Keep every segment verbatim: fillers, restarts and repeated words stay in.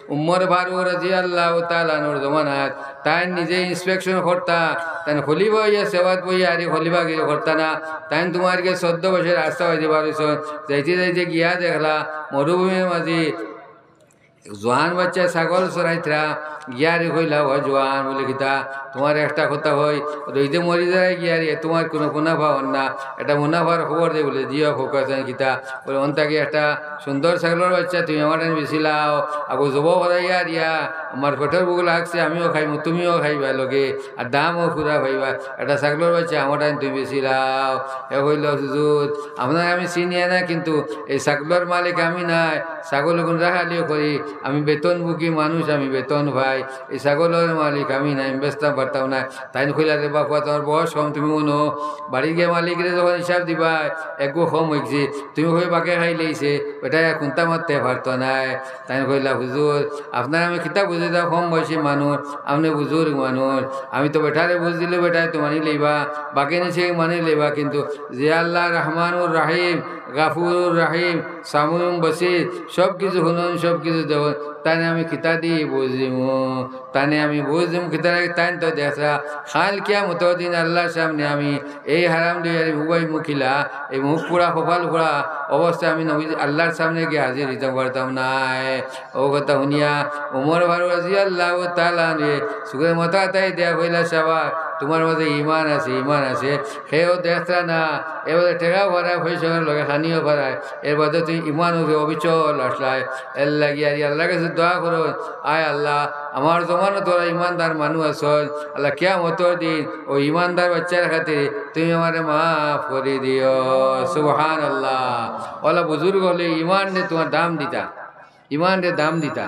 উমর ফারুক রাদিয়াল্লাহু তাআলা আনহুর জমানাত তাই নিজে ইন্সপেকশন করতা তাই খলিফা হইয়া সেবাত বইয়া আরে খলিফা গিয়ে করতা না তাই তোমার কে চোদ্দ বছর রাস্তা হইতে পারিস যাইতে যাইতে গিয়া দেখলা মরুভূমির মাঝে জোয়ান বাচ্চা ছাগল চড়াইতরা গিয়ারি হইলা ও জোয়ান বলে গীতা তোমার একটা কথা হয় রইতে মরি যায় গিয়ারি তোমার কোনো মুনাফা হন না এটা মুনাফার খবর দে বলে জিও ফোকাস গীতা বলে অন্তাকে একটা সুন্দর ছাগলের বাচ্চা তুমি আমার বেশি লাও আগো জব করাইয়া দিয়া আমার পেটের বুক লাগছে আমিও খাইব তুমিও খাইবা লগে আর দামও ফুরা খাইবা একটা ছাগলের বাচ্চা আমার তুমি বেশি লাও এ হইল হুজুর আপনার আমি চিনিয়ে না কিন্তু এই ছাগলের মালিক আমি নাই ছাগল গুণ রাখালিও করি আমি বেতন বুকি মানুষ আমি বেতন ভাই এই ছাগলের মালিক আমি নাই ব্যস্ত পারতাম না তাই কইলা রে বাপা তোমার বয়স কম তুমি মনো বাড়ি গিয়ে মালিকরে যখন হিসাব দিবা একগো কম হয়েছে তুমি হয়ে বাকে খাই লেইছে ওটা খুঁতা মারতে পারতো নাই তাই কইলা হুজুর আপনার আমি কিতাব বুঝে দাও কম বয়সী মানুষ আপনি বুজুর্গ মানুষ আমি তো বেটারে বুঝ দিলে বেটায় তো মানি লইবা বাকি নিচে মানি লইবা কিন্তু যে আল্লাহ রহমানুর রাহিম গাফুরুর রাহিম সামুম বসির সব কিছু শুনুন সব কিছু দেবেন তাই আমি কিতা দিয়ে বুঝিম তাই আমি বুঝিম কিতা তাই তো দেখা খাল কিয়া মতো দিন আল্লাহর সামনে আমি এই হারাম দিয়ে উবাই মুখিলা এই মুখ পুরা কপাল পুরা অবস্থা আমি নবী আল্লাহর সামনে গিয়ে হাজির দিতে পারতাম নাই ও কথা শুনিয়া উমর ফারুক রাদিয়াল্লাহু তাআলা রে সুগের মাথা তাই দেয়া হইলা সবার তোমার মধ্যে ইমান আছে ইমান আছে সেও দেখা না এবারে টেকা ভরায় পয়সার লগে খানিও ভরায় এর বাদে তুই ইমান হবে অবিচল আসলায় এর লাগিয়ে আর আল্লাহ কাছে দোয়া করো আয় আল্লাহ আমার জমানো তোরা ইমানদার মানুষ আস আল্লাহ কেয়া মতো দিন ও ইমানদার বাচ্চার খাতির তুমি আমার মাফ করে দিও সুবহান আল্লাহ ওলা বুজুর্গ হলে ইমান রে তোমার দাম দিতা ইমান রে দাম দিতা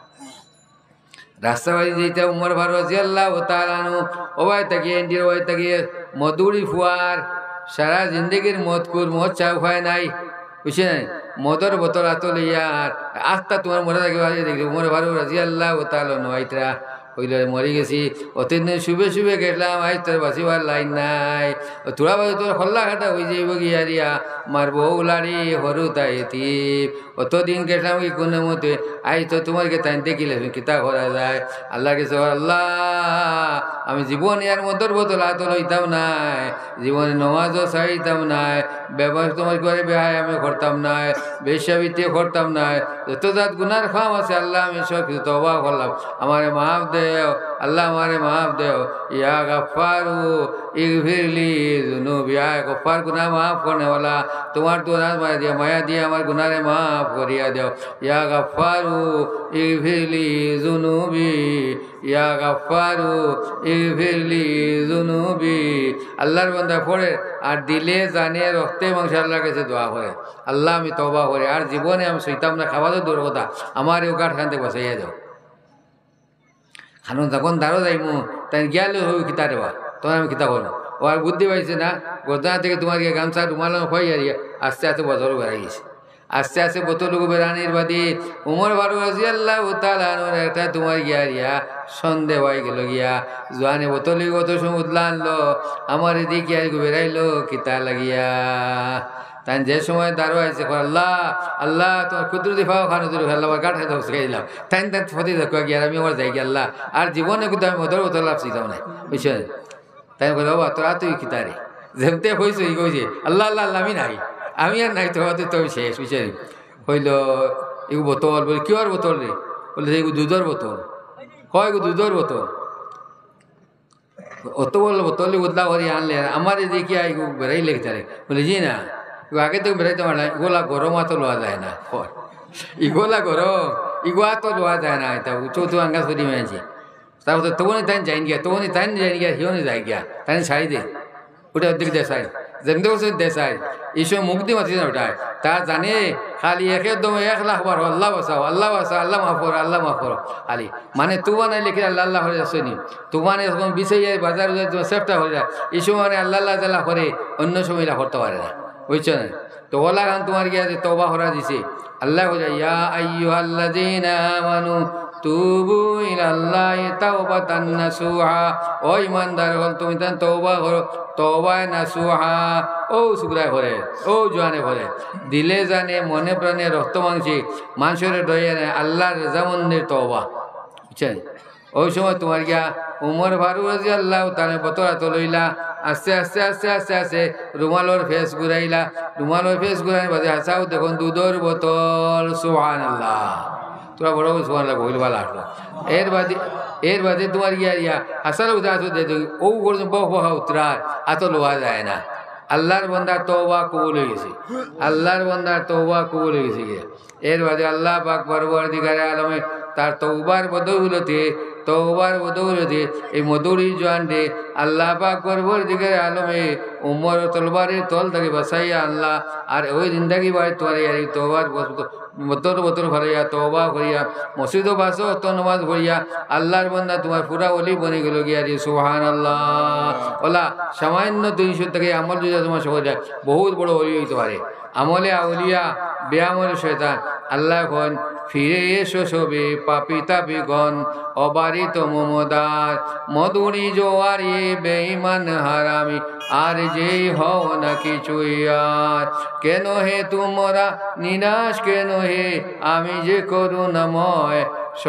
রাস্তাবাড়ি যেতে উমর ফারুক রাদিয়াল্লাহু তাআলা আনহু ওবাই তাকিয়ে ইন্ডিয়ার ওবাই তাকিয়ে মধুরি ফুয়ার সারা জিন্দগির মদ কুর মদ চা খায় নাই বুঝছে নাই মদর বোতল আতো লইয়া আর আস্তা তোমার মরে থাকি দেখি উমর ফারুক রাদিয়াল্লাহু তাআলা আনহু আইতরা হইলে মরি গেছি অতীন দিন শুবে শুবে গেলাম আই তোর বাঁচিবার লাইন নাই তোরা বাজে তোর হল্লা খাটা হয়ে যাইব গিয়া রিয়া মার বউ লাড়ি হরু তাই থিপ অতদিন গেলাম কি কোনো মতে আই তো তোমাকে তাই দেখিলে কিতা করা যায় আল্লাহ গেছে আল্লাহ আমি জীবন ইয়ার মদর বোতল হাত লইতাম নাই জীবনে নমাজও চাইতাম নাই ব্যবহার তোমার করে বেহায় আমি করতাম নাই বেশ্যাবৃত্তি করতাম নাই যত জাত গুনার খাম আছে আল্লাহ আমি সব কিছু তওবা করলাম আমার মাফ দেও আল্লাহ আমারে মাফ দেও ইয়া গফারু ইগফিরলি যুনুব ইয়া গফার গুনাহ মাফ করনে वाला তোমার তো নাজ মায়া দিয়া মায়া দিয়া আমার গুনারে মাফ করিয়া দেও ইয়া গফারু ইগফিরলি যুনুবি ইয়া গফারু ইগফিরলি যুনুবি আল্লাহর বান্দা পড়ে আর দিলে জানে রক্তে মাংস আল্লাহর কাছে দোয়া করে আল্লাহ আমি তওবা করি আর জীবনে আমি সইতাম না খাওয়া তো দূর কথা আমার এই গাঁট খানতে বসাইয়া দাও খানুন তখন দাঁড়ো যাইমু তাই গিয়ালে হই কিতা দেওয়া তখন আমি কিতা করবো ও আর বুদ্ধি পাইছে না গোদনা থেকে তোমার গামছা রুমাল হয়ে আর আস্তে আস্তে বছর বেড়াই গেছে আস্তে আস্তে বোতলুকু বেড়ানির বাদে উমর ফারুক রাদিয়াল্লাহু তাআলা আনহুর একটা তোমার গিয়া রিয়া সন্দেহ হয়ে গেল গিয়া জোয়ানে বোতলি কত সমুদ্র আনলো আমার এদিকে আর বেড়াইলো কিতা লাগিয়া তাই যে সময় দাঁড়ো আছে আল্লাহ আল্লাহ তোমার ক্ষুদ্র দিফাও খানো দূর আল্লাহ গাঠ খাইতে শিখাই দিলাম তাই তাই ফতি দেখো গিয়ে আমি আমার যাই গিয়ে আল্লাহ আর জীবনে কিন্তু আমি মধুর বোতল লাভছি তাও নাই বুঝছো তাই বলে বাবা তোরা তুই কিতারে যেমতে হয়েছে ই কইছে আল্লাহ আল্লাহ আল্লাহ আমি নাই আমি আর নাই তোর তো শেষ বুঝছে হইল এগু বোতল বলে কিহর বোতল রে বলে এগু দুধের বোতল হয় এগু দুধের বোতল অত বললো বোতল উদলা ভরি আনলে আমার এদিকে এগু বেড়াই লেগেছে বলে জি না আগে তো বেড়াইতে পারে না ইগোলা গরম তো লোয়া যায় না ইগোলা গরম ইগোয়া তো লোয়া যায় না এটা উঁচু উঁচু আঙ্গা সরি মেয়েছে তারপর তবনি তাই যাই গিয়া তবনি তাই যাই গিয়া হিওনি যাই গিয়া তাই ছাড়ি দে ওটা অর্ধেক দেশাই যেমনি বলছে দেশাই এইসব মুক্তি মাতি না ওটায় তা জানে খালি একদম এক লাখ বার আল্লাহ বাসাও আল্লাহ বাসা আল্লাহ মাফর আল্লাহ মাফর খালি মানে তুবা নাই লিখে আল্লাহ আল্লাহ হয়ে যাচ্ছে নি তুমানে যখন বিষয় যায় বাজার সেফটা হয়ে যায় এই সময় মানে আল্লাহ আল্লাহ তাল্লাহ করে অন্য সময় করতে পারে না বুঝছো না তো ওলা গান তোমার গিয়া যে তওবা করা দিছে আল্লাহ বলে ইয়া আইয়ুহাল্লাযীনা আমানু তুবু ইলাল্লাহি তাওবাতান নাসুহা ও ইমানদার হল তুমি তান তওবা করো তওবা নাসুহা ও সুগ্রায় করে ও জোয়ানে করে দিলে জানে মনে প্রাণে রক্ত মাংসে মানুষের ডয়ে আল্লাহর রেজামন্দির তওবা বুঝছেন ওই সময় তোমার গিয়া উমর ফারুক রাদিয়াল্লাহু তাআলা বতরা তো লইলা আস্তে আস্তে আস্তে আস্তে আস্তে রুমালোর ফেস ঘুরাইলা রুমালোর ফেস ঘুরাই বাদে হাসাও দেখুন দুধর বোতল সুবহানাল্লাহ তোরা বড় সুবহানাল্লাহ বইল ভালো আসলো এর বাদে এর বাদে তোমার গিয়া ইয়া হাসার উদাস দে ও করছে বহু বহু উতরার আত লোয়া যায় না আল্লাহর বান্দার তওবা কবুল হয়ে গেছে আল্লাহর বান্দার তওবা কবুল হয়ে গেছে এর বাদে আল্লাহ পাক পরবর্তীকারে আলমে তার তওবার বদৌলতে তওবার বদৌলতে এই মধুরী জোয়ান দে আল্লাহ পাক পরবর্তীকারে আলমে উমর তলবারের তল থেকে বাসাইয়া আল্লাহ আর ওই জিন্দাগি বাড়ি তোমার এই তওবার বতর বতর ভরাইয়া তওবা করিয়া মসজিদও বাসো অত নমাজ পড়িয়া আল্লাহর বান্দা তোমার পুরা ওলি বনে গেল গিয়া রে সুবহানাল্লাহ ওলা সামান্য দুইশো থেকে আমল যদি তোমার সহজ যায় বহুত বড় ওলি হইতে পারে আমলে আউলিয়া বেআমলে শয়তান আল্লাহ এখন ফিরে এসো সবে পাপি তাপিগণ অবারিত মমদার মধুরি জোয়ারি বেঈমান হারামি আর যেই হও না কিছুই আর কেন হে তোমরা নিরাশ কেন হে আমি যে করুণাময়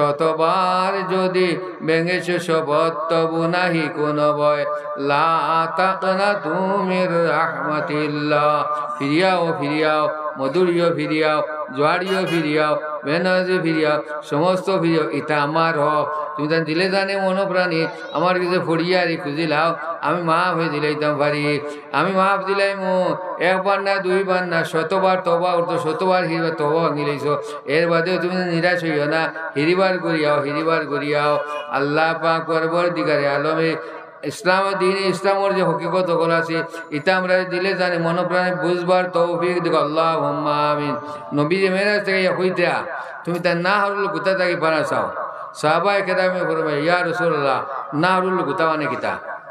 শতবার যদি ভেঙেছ শপথ তবু নাহি কোনো ভয় লা তাকনা তুমি রাহমাতিল্লাহ ফিরিয়াও ফিরিয়াও মধুরীয় ফিরিয়াও জোয়ারিও ফিরিয়াও বেনাজি ফিরিয়াও সমস্ত ফিরিয়াও এটা আমার হক তুমি তার দিলে জানে মনোপ্রাণী আমার কিছু ফড়িয়া রে খুঁজিলাও আমি মাফ হয়ে দিলাইতাম পারি আমি মাফ দিলাই মো একবার না দুইবার না শতবার তবা উঠতো শতবার হিরবার তবা ভাঙিলাইছ এর বাদেও তুমি নিরাশ হইও না হিরিবার করিয়াও হিরিবার করিয়াও আল্লাহ পাক পরবর্তীকারে আলমে ইসলাম দিন ইসলামের যে হকিকত সকল আছে এটা আমরা দিলে জানি মনোপ্রাণে বুঝবার তৌফিক দেখো আল্লাহুম্মা আমিন নবী যে মেরাজ থেকে হইতা তুমি তার না হারুল গুতা তাকে পারা চাও সাহাবায়ে কেরামে ফরমায় ইয়া রাসূলুল্লাহ না হারুল গুতা মানে কিতা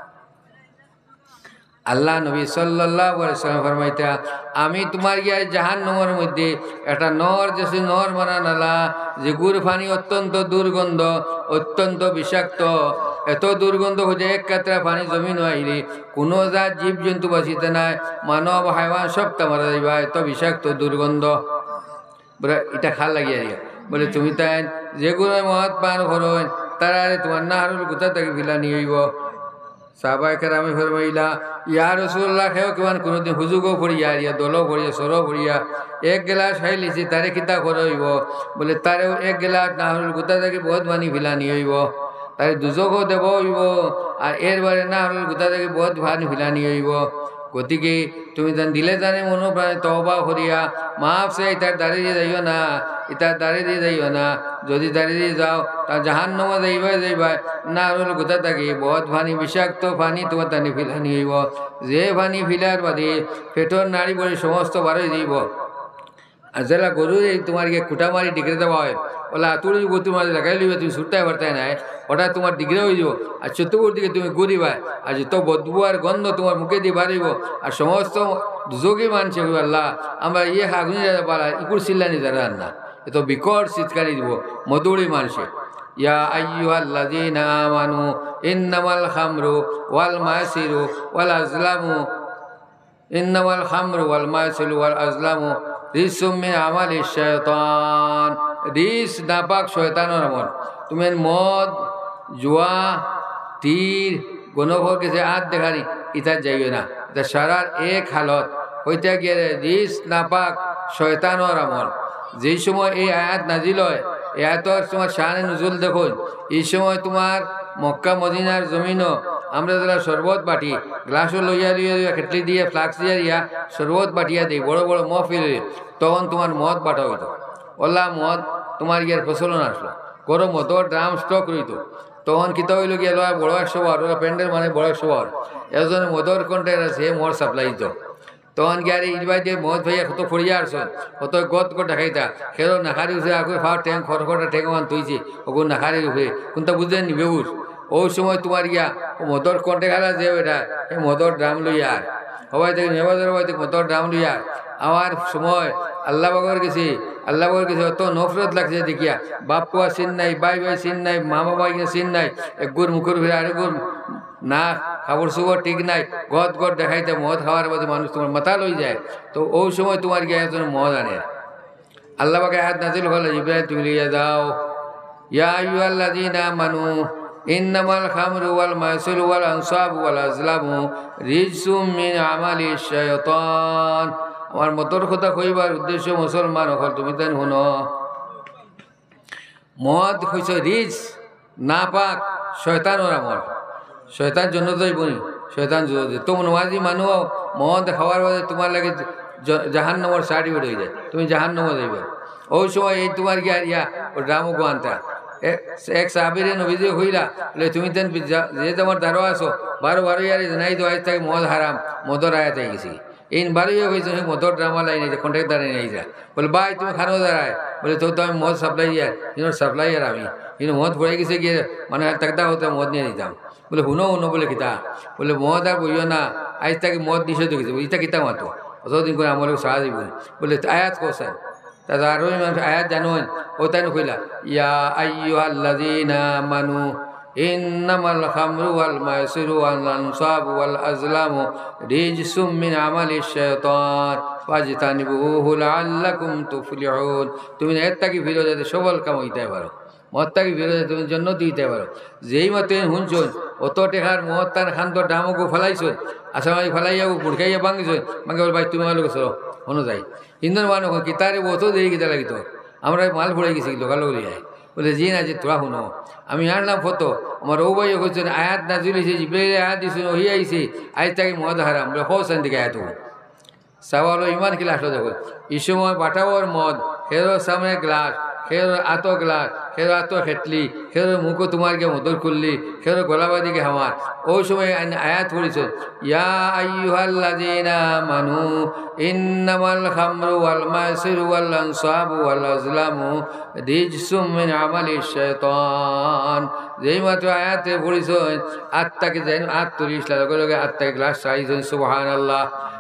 আল্লাহ নবী সাল্লাল্লাহু আলাইহি ওয়াসাল্লাম ফরমাইতা আমি তোমার গিয়া জাহান্নামের মধ্যে একটা নর যেসে নর মারা নালা যে গুড় পানি অত্যন্ত দুর্গন্ধ অত্যন্ত বিষাক্ত এত দুর্গন্ধ হয়ে এক কাতরা পানি জমিন আইলে কোনো জাত জীব জন্তু বাঁচিতে নাই মানব হাইওয়ান সবটা মারা যাইবা এত বিষাক্ত দুর্গন্ধ বলে এটা খাল লাগিয়া দিয়া বলে তুমি তাই যেগুলো মদ পান করেন তারা তোমার না হারুল কোথা থেকে ফিলা নিয়ে হইব সাহাবায়ে কেরামে ফরমাইলা ইয়া রাসূলুল্লাহ খেও কিমান কোনোদিন হুজুগও পড়িয়া ইয়া দলও পড়িয়া সরও পড়িয়া এক গেলাস খাই লিছি তারে কিতা করইব বলে তারেও এক গেলাস না হারুল কোথা থেকে বহুত মানি ফিলা নিয়ে হইব তারে দুজকও দেব হইব আর এর বারে না হারুল কোথা থেকে বহুত ভানি ফিলা নিয়ে হইব গতিকে তুমি তান দিলে জানে মনোপ্রাণে তওবা করিয়া মাফ সে ইতার দাঁড়িয়ে দিয়ে যাইও না ইতার দাঁড়িয়ে দিয়ে যাইও না যদি দাঁড়িয়ে দিয়ে যাও তা জাহান্নামে যাইবাই যাইবাই না হল কোথা থাকি বহুত পানি বিষাক্ত পানি তোমার তানি ফিলানি হইব যে পানি ফিলার বাদে পেটর নাড়ি বড়ি সমস্ত বারোই যাইব আর যেটা গরু তোমার গিয়ে কুটা মারি ডিগ্রে দেওয়া হয় ওলা আতুড়ি গতি মারি লাগাই লিবে তুমি ছুটতে পারতাই নাই ওটা তোমার ডিগ্রে হয়ে যাব আর চতুর্থ দিকে তুমি ঘুরিবা আর যত বদবু আর গন্ধ তোমার মুখে দিয়ে বাড়িব আর সমস্ত দুযোগী মানছে আল্লাহ আমরা ইয়ে আগুনি পালা ইকুর চিল্লানি যারা না এত বিকট চিৎকারি দিব মধুরী মানুষে ইয়া আইয়ুহাল্লাযীনা আমানু ইন্নামাল খামরু ওয়াল মাইসিরু ওয়াল আজলামু ইন্নামাল খামরু ওয়াল মাইসিরু ওয়াল আজলামু রিজসুম মিন আমালিশ শায়তান রিস নাপাক শয়তানের আমল তুমি মদ জুয়া তীর গণভোগ যে আত দেখানি ইতার যাইবে না এটা সারার এক হালত হইতে গিয়ে রিস নাপাক শয়তানের আমল যেই সময় এই আয়াত নাজিল হয় এই আয়াতর তোমার শানে নুজুল দেখুন এই সময় তোমার মক্কা মদিনার জমিনও আমরা যারা শরবত বাটি গ্লাসও লইয়া লইয়া লইয়া খেটলি দিয়ে ফ্লাক্স দিয়া দিয়া শরবত বাটিয়া দিই বড় বড় মহফিল তখন তোমার মদ বাটা হইত ওলা মদ তোমার ইয়ার প্রচলন আসলো কোনো মদর ড্রাম স্টক রইত তখন কিতা হইল গিয়ে লয় বড় একশো বার ওরা প্যান্ডেল মানে বড় একশো বার এজন মদর কন্টেনার আছে মদ সাপ্লাই দিত তখন গিয়ে আরে ইজবাই দিয়ে মদ ভাইয়া কত ফড়িয়া আসন কত গত গত দেখাইতা খেলো নাখারি উঠে আগে ফাও ট্যাঙ্ক খড়খড়া ঠেঙ্ক মান তুইছে ওগুলো নাখারি উঠে কোনটা বুঝলেন নি বেউস ওই সময় তোমার ইয়া মদর কন্টে খেলা যে এটা এই মদর ড্রাম লইয়া সবাই থেকে নেবাদের বাড়িতে মদর ড্রাম লইয়া আমার সময় আল্লাহ বাবার গেছি আল্লাহ বাবার গেছে অত নফরত লাগছে দেখিয়া বাপ পুয়া চিন নাই বাই বাই চিন নাই মা বাবা চিন নাই এক গুড় মুখের ভিড়ে আরেক গুড় না খাবার সুবর ঠিক নাই গদ গদ দেখাইতে মদ খাওয়ার মধ্যে মানুষ তোমার মাথা লই যায় তো ওই সময় তোমার গিয়ে একজন মদ আনে আল্লাহ পাকে হাত নাজিল হলো ইব্রাহিম তুমি লিয়ে যাও ইয়া আইয়ুহাল্লাযীনা আমানু ইন্নামাল খামরু ওয়াল মাইসিরু ওয়াল আনসাবু ওয়াল আজলামু রিজসুম মিন আমালিশ শাইতান আমার মতর কথা কইবার উদ্দেশ্য মুসলমান হল তুমি তাই শুনো মদ হইছে রিজ নাপাক শয়তানের আমল শয়তান জন্য যাইবনি শয়তান জন্য তো নমাজি মানুষ মদ খাওয়ার বাদে তোমার লাগে জাহান্নামের সার্টিফিকেট হয়ে যায় তুমি জাহান্নামে যাইবে ওই সময় এই তোমার কি আর ইয়া ও রামু গোয়ান্তা এক সাহাবীরে নবীজি হইলা বলে তুমি তেন যে তোমার ধারো আসো বারো বারো ইয়ারে নাই তো আজ থেকে মদ হারাম মদর আয়াত হয়ে গেছি এই বারো ইয়ে হয়েছে মদর ড্রামা লাইন এই কন্ট্রাক্টার নিয়ে যা বলে ভাই তুমি খানো দাঁড়ায় বলে তো তো আমি মদ সাপ্লাই ইয়ার ইনোর সাপ্লাই ইয়ার আমি কিন্তু মদ পড়ে গেছে গিয়ে মানে তাকদা হতো মদ নিয়ে দিতাম বলে শুনো শুনো বলে কিতা বলে মদ আর বইও না আজ তাকে মদ নিষেধ হয়েছে ইটা কিতা মাতো অতদিন করে আমার সাহা দিব বলে আয়াত কোসান তার আরো আয়াত জানুন ও তাই কইলা ইয়া আইয়ুহাল্লাযীনা আমানু ইন্নামাল খামরু ওয়াল মাইসিরু ওয়াল আনসাবু ওয়াল আজলামু রিজসুম মিন আমালিশ শাইতান ফাজতানিবুহু লাআল্লাকুম তুফলিহুন তুমি এর থেকে বিরোধে সবল কাম হইতে পারো মদ থেকে বিরোধে তুমি জন্য দিতে পারো যেই মতে শুনছুন অত টেকার মদ তার খান্ত ডামকো ফেলাইছুন আসামাই ফেলাইয়া বুড়কাইয়া ভাঙিছুন ভাঙে বল ভাই তুমি আমার লোক চলো শোনো যাই ইন্দন মানুষ কিতারে অত দেরি কিতা লাগিত আমরা মাল পড়ে গেছি লোকালো যায় বলে জি না যে তোরা শুনো আমি আনলাম ফটো আমার ও ভাই হচ্ছেন আয়াত না জুলিছে জিব্রাইল আয়াত দিছে ওই আইছে আজ তাকে মদ হারাম বলে হোসেন দিকে আয়াত সওয়াল ইমান কি আসলো দেখো এই সময় বাটাওয়ার মদ হেরোর সামনে গ্লাস খের আতো গ্লাস খের আতো খেটলি খের মুখো তোমার কে মদর খুললি খের গোলাবাদিকে হামার ওই সময় আয়াত পড়েছে ইয়া আইয়ুহাল্লাযীনা আমানু ইন্নামাল খামরু ওয়াল মাইসিরু ওয়াল আনসাবু ওয়াল আজলামু রিজসুম মিন আমালিশ শাইতান যেই মাত্র আয়াতে পড়েছে আত্মাকে যেন আত তুলিস লগে লগে আত্মাকে গ্লাস চাইছেন সুবহানাল্লাহ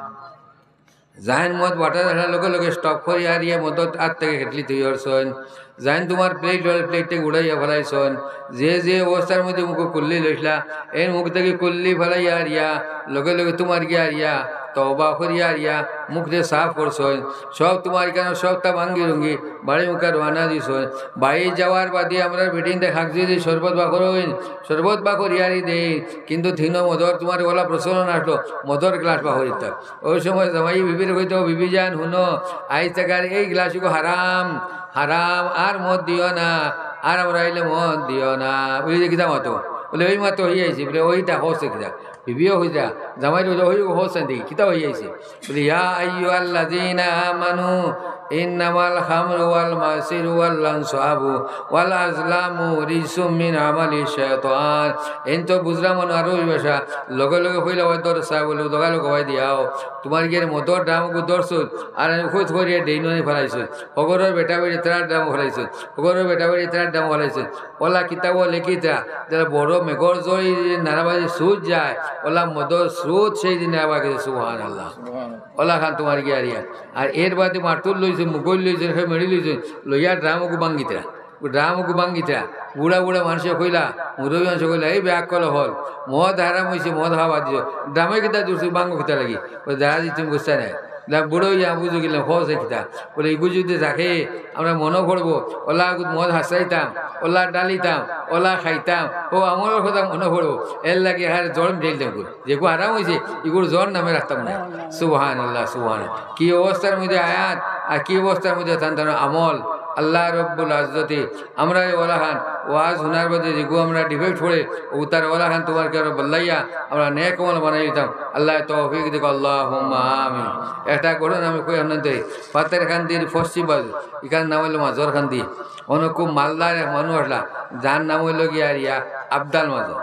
জাহান মদ বাটা দেখার লগে লগে স্টপ করি আর ইয়ে মদত আত থেকে খেটলি তুই হরছন জাহান তোমার প্লেট প্লেট থেকে উড়াইয়া ফেলাইছন যে যে অবস্থার মধ্যে মুখ কুল্লি লইসলা এই মুখ থেকে কুল্লি ফেলাইয়া আর ইয়া লগে লগে তোমার গিয়া আর ইয়া তওবা করিয়া আর ইয়া মুখ দিয়ে সাফ করছন সব তোমার কেন সবটা ভাঙ্গি রুঙ্গি বাড়ি মুখে রওনা দিছন বাড়ি যাওয়ার বাদে আমরা বেটিন দেখাক যদি শরবত বা করইন শরবত বা করিয়ারি দেই কিন্তু থিন মদর তোমার ওলা প্রচলন আসলো মদর গ্লাস বা হরিত ওই সময় জামাই বিবির হইতো বিবি যান শুনো আইজ টাকার এই গ্লাসগুলো হারাম হারাম আর মদ দিও না আর আমরা আইলে মদ দিও না বুঝলি যে কিতা মতো বলে ওই মাতো হয়ে আইছি বলে ওইটা হচ্ছে কিতা বিবিও হইতা জামাই ওই হচ্ছে দেখি কিতা হয়ে আইছে বলে ইয়া আইয়ুহাল্লাযীনা আমানু ইন্নামাল খামরু ওয়াল মাইসিরু ওয়াল আনসাবু ওয়াল আজলামু রিজসুম মিন আমালিশ শাইতান এন তো বুঝলাম না আর ওই ভাষা লগে লগে হইলা ওই দর সাহেব বলে দগা লগে হই দিয়াও তোমার গিয়ে মদর দাম গো দরছুত আর খুদ করিয়া দেইননি ফলাইছুত হগরের বেটা বেটি তার দাম ফলাইছুত হগরের বেটা বেটি তার দাম ফলাইছুত ওলা কিতাব লিখিতা যারা বড় মেঘর জয় নারাবাজি সুদ যায় ওলা মদর সুদ সেই দিনে আবার গেছে সুবহানাল্লাহ ওলা খান তোমার গিয়ে আর আর এর বাদে মাতুল লইছে মুগল লইছে মেড়ি লইছে লইয়া ড্রামকু ভাঙ্গিতা ড্রামকু ভাঙ্গিতা বুড়া বুড়া মানুষে কইলা মুরবী মানুষ কইলা এই ব্যাগ কল হল মদ হারাম হয়েছে মদ হাওয়া দিও ড্রামে কিতা দিচ্ছি ভাঙ্গ কিতা লাগি ওই দেখা দিচ্ছি তুমি বুঝতে নাই বুড়ো ইয়া বুঝে গেলাম হসে কিতা বলে এগু যদি থাকে আমরা মনে করবো ওলা মদ হাসাইতাম ওলা ডালিতাম ওলা খাইতাম ও আমার কথা মনে করবো এর লাগে হার জ্বর ঢেলতাম যেগু আরাম হয়েছে এগুলো জ্বর নামে রাখতাম না সুবহানাল্লাহ সুবহানাল্লাহ কি অবস্থার মধ্যে আয়াত আর কি অবস্থার মধ্যে তান আমল আল্লাহ রব্বুল আজ্জতে আমরা ওলা খান ওয়াজ শোনার বাদে যেগু আমরা ডিফেক্ট করে ও তার ওলা খান তোমার কারো বল্লাইয়া আমরা নেক আমল বানাই দিতাম আল্লাহ তৌফিক দিক আল্লাহুম্মা আমিন একটা করুন আমি কই আনন্দ পাতের খান্দির পশ্চিম বাজু এখানে নাম হইল মাজর খান্দি অনেক খুব মালদার এক মানুষ আসলা যার নাম হইল গিয়া ইয়া আবদাল মাজর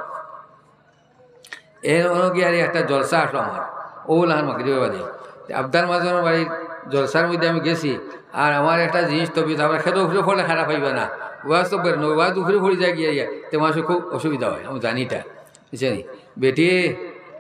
এর অনেক গিয়া একটা জলসা আসলো আমার ও লাহান মাকি বাদে আবদাল মাজর বাড়ির জলসার মধ্যে আমি গেছি আর আমার একটা জিনিস তবি আমরা খেতে উফরে ফলে খারাপ হইবে না ওয়াজ তো বের ওয়াজ উফরে ফড়ে যায় গিয়া ইয়া তো মানুষের খুব অসুবিধা হয় আমি জানিটা বুঝছেন বেটি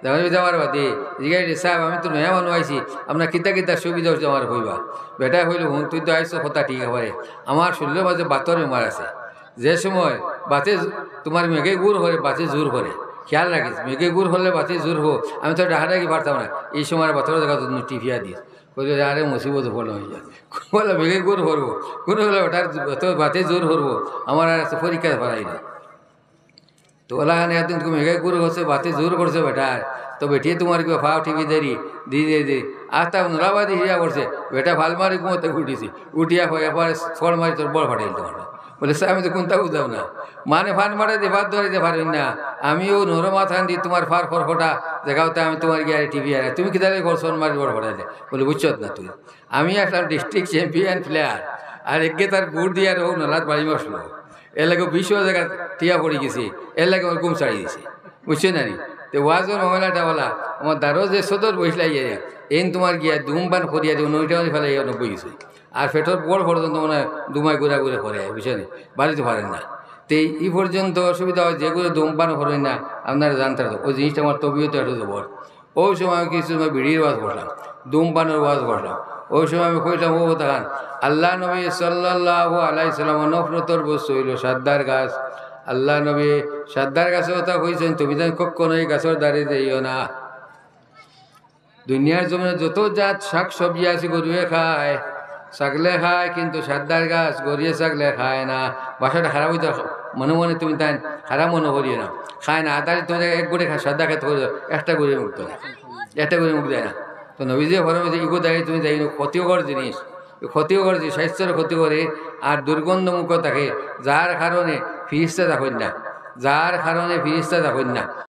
যাওয়ার যাওয়ার বাদে জিগাইলে সাহেব আমি তো নয়া মানুষ আইছি আপনার কিতা কিতা সুবিধা হচ্ছে আমার হইবা বেটা হইল হুন তুই তো আইসো কথা ঠিক হবে আমার শরীরের মাঝে বাতর বেমার আছে যে সময় বাতে তোমার মেঘে গুড় হলে বাতে জোর করে খেয়াল রাখিস মেঘে গুড় হলে বাতে জোর হো আমি তো ডাহাডাকি পারতাম না এই সময় বাতর দেখা তো টিভিয়া দিস বলছে আরে মুসিবত ফল হয়ে যায় বলে মেঘে গুড় হরবো গুড় হলে ওটার বাতে জোর হরবো আমার আর পরীক্ষা ভরাই না তো ওলা খানে একদিন তুমি মেঘে গুড় হচ্ছে বাতে জোর করছে বেটার তো বেটিয়ে তোমার কেউ ফাও টিভি দেরি দি দিয়ে দি আস্তা নোলাবাদি হিয়া করছে বেটা ভাল মারি কুমতে উঠিছি উঠিয়া হয়ে পরে ফল মারি তোর বড় ফাটাইল তোমার বলে স্যার আমি তো কোনটা বুঝলাম না মানে ফান মারে দিয়ে ভাত ধরে দিতে পারেন না আমিও নরমা থান দি তোমার ফার ফরফটা দেখাওতে আমি তোমার গিয়ে টিভি আর তুমি কি তাহলে ঘর সোন মারি বড় ফাটাই দে বলে বুঝছ না তুই আমি একটা ডিস্ট্রিক্ট চ্যাম্পিয়ন প্লেয়ার আর একে তার গুড় দিয়ে আর হোক নলাত বাড়ি বসলো এর লাগে বিশ্ব জায়গা টিয়া পড়ে গেছি এর লাগে আমার গুম ছাড়ি দিছে বুঝছো না নি তো ওয়াজর মহিলাটা বলা আমার দারো যে সদর বসলাই এন তোমার গিয়া ধূমপান করিয়া দিও নইটা ফেলে বই গেছে আর পেটর বড় পর্যন্ত মনে হয় দুমায় ঘুরা ঘুরে করে বুঝছেন বাড়িতে পারেন না তো এই পর্যন্ত অসুবিধা হয় যেগুলো ধূমপান করেন না আপনারা জানতে হবে ওই জিনিসটা আমার তবিয়তে একটু জবর ওই সময় আমি কিছু সময় বিড়ির ওয়াজ করলাম ধূমপানের ওয়াজ করলাম ওই সময় আমি কইলাম ও দেখান আল্লাহ নবী সাল্লাল্লাহু আলাইহি সাল্লাম নফরতর বস্তু হইল সাদ্দার গাছ আল্লাহ নবী সাদ্দার গাছের কথা কইছেন তুমি তো কখনো এই গাছের দাঁড়িয়ে যাইও না দুনিয়ার জমিনে যত জাত শাক সবজি আছে গরুয়ে খায় ছাগলে খায় কিন্তু সাদ্দার গাছ গড়িয়ে ছাগলে খায় না বাসাটা খারাপ হইতে মনে মনে তুমি তাই খারাপ মনে করিও না খায় না আদারি তুমি এক গড়ে খায় সাদ্দা খেতে করে একটা গড়িয়ে মুক্ত না একটা গড়িয়ে মুখ দেয় না তো নবীজি ফরমাইছে ইগো দাঁড়িয়ে তুমি যাই ক্ষতিকর জিনিস ক্ষতিকর জিনিস স্বাস্থ্যের ক্ষতি করে আর দুর্গন্ধ মুখ থাকে যার কারণে ফিরিস্তা থাকেন না যার কারণে ফিরিস্তা থাকেন না